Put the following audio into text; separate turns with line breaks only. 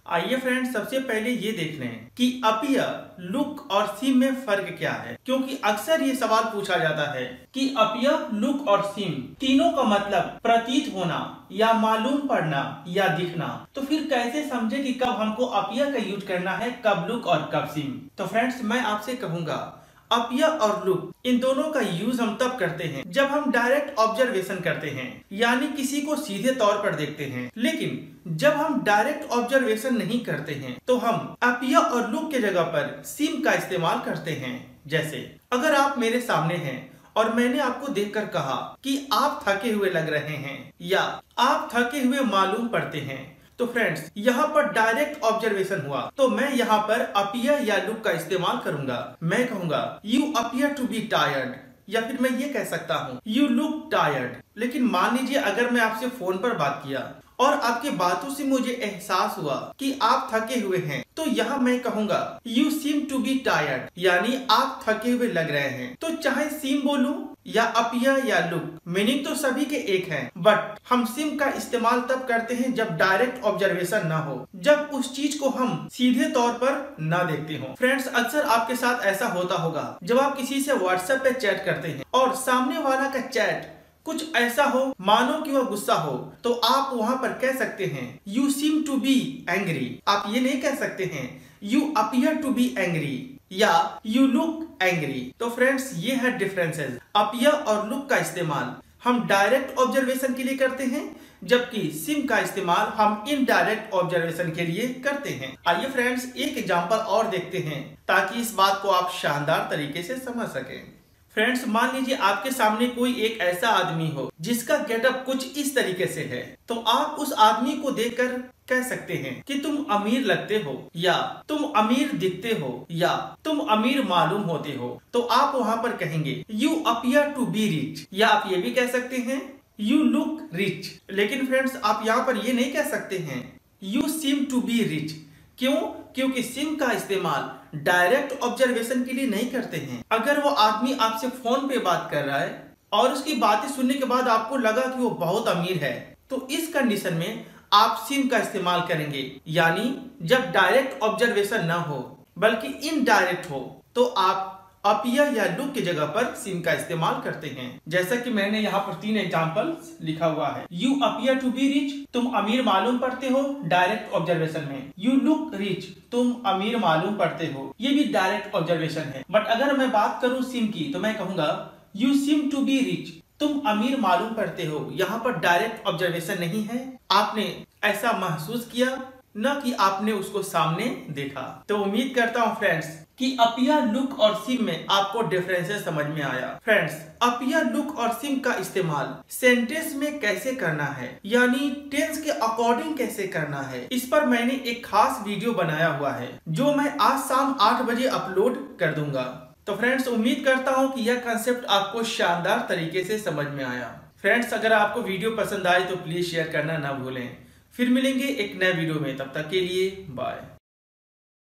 आइए फ्रेंड्स, सबसे पहले ये देख लें कि अपीयर, लुक और सीम में फर्क क्या है, क्योंकि अक्सर ये सवाल पूछा जाता है कि अपीयर, लुक और सीम तीनों का मतलब प्रतीत होना या मालूम पड़ना या दिखना। तो फिर कैसे समझे कि कब हमको अपीयर का यूज करना है, कब लुक और कब सीम। तो फ्रेंड्स, मैं आपसे कहूंगा अपीयर और लुक, इन दोनों का यूज हम तब करते हैं जब हम डायरेक्ट ऑब्जर्वेशन करते हैं, यानी किसी को सीधे तौर पर देखते हैं। लेकिन जब हम डायरेक्ट ऑब्जर्वेशन नहीं करते हैं तो हम अपीयर और लुक के जगह पर सीम का इस्तेमाल करते हैं। जैसे अगर आप मेरे सामने हैं और मैंने आपको देखकर कहा कि आप थके हुए लग रहे हैं या आप थके हुए मालूम पड़ते हैं, तो फ्रेंड्स यहाँ पर डायरेक्ट ऑब्जर्वेशन हुआ, तो मैं यहाँ पर अपीयर या लुक का इस्तेमाल करूंगा। मैं कहूंगा you appear to be tired, या फिर मैं ये कह सकता हूँ यू लुक टायर्ड। लेकिन मान लीजिए अगर मैं आपसे फोन पर बात किया और आपकी बातों से मुझे एहसास हुआ कि आप थके हुए हैं, तो यहाँ मैं कहूंगा you seem to be tired, यानी आप थके हुए लग रहे हैं। तो चाहे सीम बोलूं या अपीयर या लुक, मीनिंग तो सभी के एक है, बट हम सिम का इस्तेमाल तब करते हैं जब डायरेक्ट ऑब्जर्वेशन ना हो, जब उस चीज को हम सीधे तौर पर ना देखते हो। फ्रेंड्स, अक्सर आपके साथ ऐसा होता होगा जब आप किसी से व्हाट्सएप पे चैट करते हैं और सामने वाला का चैट कुछ ऐसा हो मानो कि वह गुस्सा हो, तो आप वहां पर कह सकते हैं you seem to be angry. आप ये नहीं कह सकते हैं you appear to be angry या यू लुक एंग्री। तो फ्रेंड्स, ये है डिफरेंसेस। अपीयर और लुक का इस्तेमाल हम डायरेक्ट ऑब्जर्वेशन के लिए करते हैं, जबकि सिम का इस्तेमाल हम इनडायरेक्ट ऑब्जर्वेशन के लिए करते हैं। आइए फ्रेंड्स, एक एग्जांपल और देखते हैं ताकि इस बात को आप शानदार तरीके से समझ सकें। फ्रेंड्स, मान लीजिए आपके सामने कोई एक ऐसा आदमी हो जिसका गेटअप कुछ इस तरीके से है, तो आप उस आदमी को देखकर कह सकते हैं कि तुम अमीर लगते हो, या तुम अमीर दिखते हो, या तुम अमीर मालूम होते हो। तो आप वहां पर कहेंगे you appear to be rich, या आप ये भी कह सकते हैं यू लुक रिच। लेकिन फ्रेंड्स, आप यहाँ पर ये नहीं कह सकते हैं you seem to be rich. क्यों? क्योंकि सिम का इस्तेमाल डायरेक्ट ऑब्जर्वेशन के लिए नहीं करते हैं। अगर वो आदमी आपसे फोन पे बात कर रहा है और उसकी बातें सुनने के बाद आपको लगा कि वो बहुत अमीर है, तो इस कंडीशन में आप सिम का इस्तेमाल करेंगे, यानी जब डायरेक्ट ऑब्जर्वेशन ना हो बल्कि इनडायरेक्ट हो, तो आप अपीयर या लुक की जगह पर सिम का इस्तेमाल करते हैं। जैसा कि मैंने यहाँ पर 3 एग्जांपल्स लिखा हुआ है। You appear to be rich, तुम अमीर मालूम पड़ते हो डायरेक्ट ऑब्जर्वेशन में। यू लुक रिच, तुम अमीर मालूम पड़ते हो, ये भी डायरेक्ट ऑब्जर्वेशन है। बट अगर मैं बात करूँ सिम की, तो मैं कहूंगा you seem to be rich, तुम अमीर मालूम पड़ते हो। यहाँ पर डायरेक्ट ऑब्जर्वेशन नहीं है, आपने ऐसा महसूस किया, न कि आपने उसको सामने देखा। तो उम्मीद करता हूँ फ्रेंड्स कि अपीयर, लुक और सिम में आपको डिफरेंसेस समझ में आया। फ्रेंड्स, अपीयर, लुक और सिम का इस्तेमाल सेंटेंस में कैसे करना है, यानी टेंस के अकॉर्डिंग कैसे करना है, इस पर मैंने एक खास वीडियो बनाया हुआ है जो मैं आज शाम 8 बजे अपलोड कर दूंगा। तो फ्रेंड्स, उम्मीद करता हूँ कि यह कंसेप्ट आपको शानदार तरीके से समझ में आया। फ्रेंड्स, अगर आपको वीडियो पसंद आए तो प्लीज शेयर करना ना भूलें। फिर मिलेंगे एक नए वीडियो में, तब तक के लिए बाय।